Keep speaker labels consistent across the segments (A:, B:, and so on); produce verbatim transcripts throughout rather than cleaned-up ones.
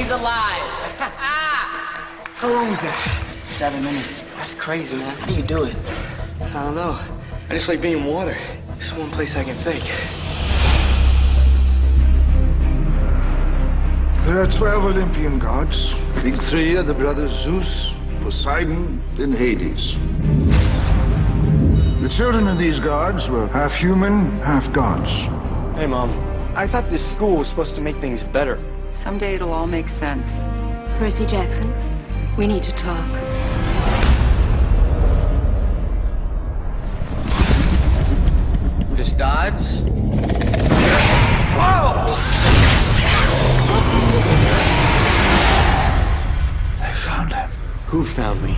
A: he's alive.
B: How long was that?
C: Seven minutes. That's crazy, man. How do you do it?
B: I don't know. I just like being in water. This is one place I can think.
D: There are twelve Olympian gods. The big three are the brothers Zeus, Poseidon, and Hades. The children of these gods were half human, half gods.
B: Hey, Mom. I thought this school was supposed to make things better.
E: Someday it'll all make sense.
F: Percy Jackson, we need to talk.
B: Miss Dodds? Whoa!
D: They found him.
B: Who found me?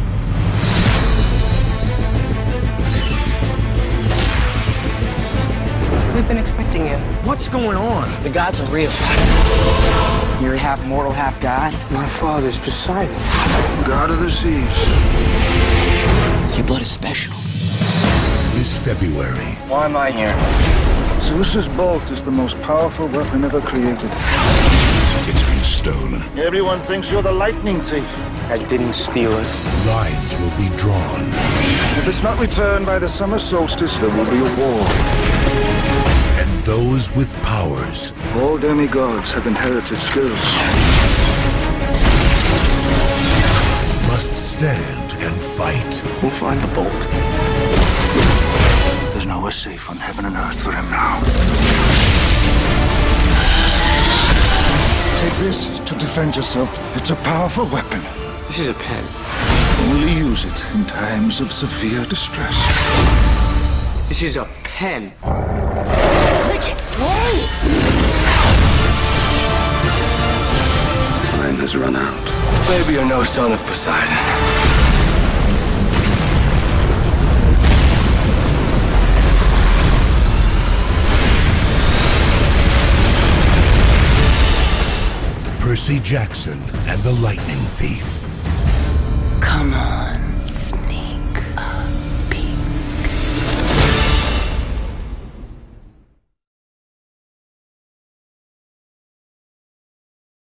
A: We've been expecting you.
B: What's going on?
C: The gods are real. You're half mortal, half god.
B: My father's Poseidon.
D: God of the seas.
C: Your blood is special.
G: This February,
B: Why am I here?
D: Zeus's bolt is the most powerful weapon ever created.
G: it's been stolen.
D: Everyone thinks you're the lightning thief.
B: I didn't steal it.
G: Lines will be drawn.
D: If it's not returned by the summer solstice, there will be a war.
G: And those with powers
D: All demigods have inherited skills.
G: must stand and fight.
B: We'll find the bolt.
D: There's nowhere safe on heaven and earth for him now. Take this to defend yourself. It's a powerful weapon.
B: This is a pen.
D: Only use it in times of severe distress.
B: This is a pen.
D: Time has run out.
B: Maybe you're no son of Poseidon.
G: Percy Jackson and the Lightning Thief.
C: Come on.